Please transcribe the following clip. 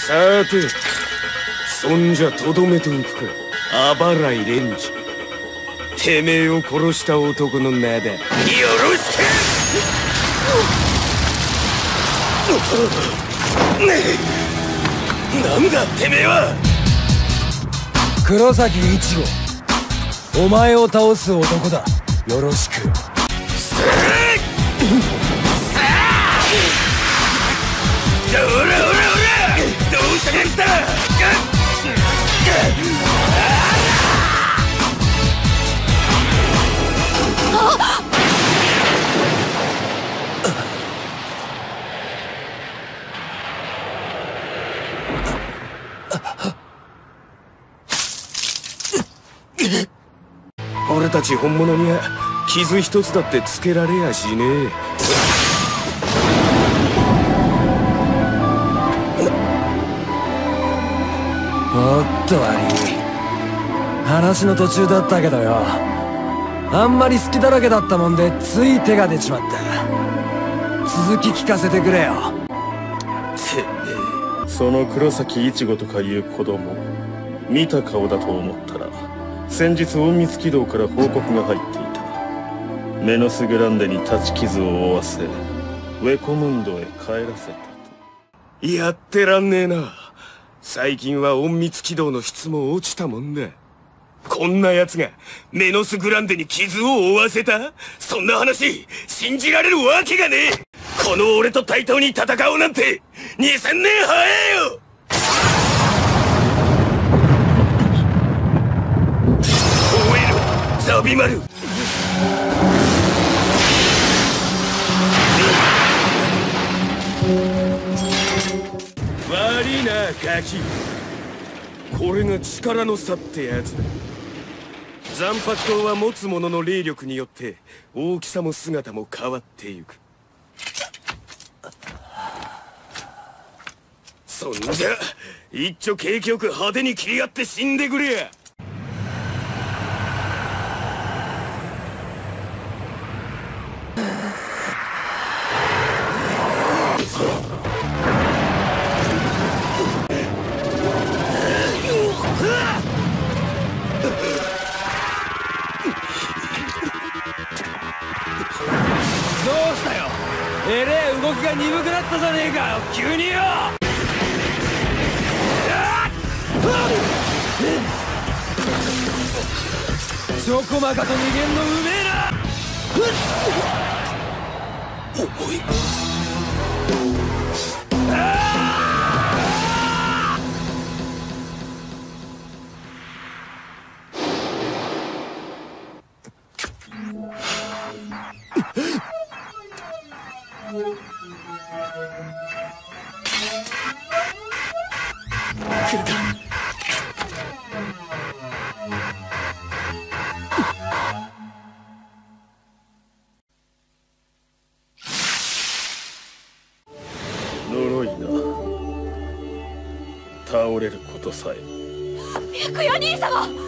さて、そんじゃとどめておくか、あばらいレンジ。てめえを殺した男の名だ。よろしく。なんだてめえは。 黒崎一護、お前を倒す男だ。よろしく。 ほらほらほら、どうしたやつだ。俺たち本物には傷一つだってつけられやしねえ。 おっと悪い。話の途中だったけどよ、あんまり好きだらけだったもんでつい手が出ちまった。続き聞かせてくれよ。 その黒崎一護とかいう子供、見た顔だと思ったら先日隠密軌道から報告が入っていた。メノスグランデに立ち傷を負わせウェコムンドへ帰らせたと。 やってらんねえな。最近は隠密軌道の質も落ちたもんだ。こんな奴がメノスグランデに傷を負わせた？そんな話信じられるわけがねえ。この俺と対等に戦おうなんて2000年早えよ。吠えろザビマル。悪いなガキ。これが力の差ってやつだ。残白刀は持つ者の霊力によって大きさも姿も変わってゆく。そんじゃ一丁景気よく派手に切り合って死んでくれや。 どうしたよ。えれえ動きが鈍くなったじゃねえかよ急によ。チョコマカと逃げんのうめえな。 重い。来るか。 呪いな。倒れることさえ。 白夜兄様。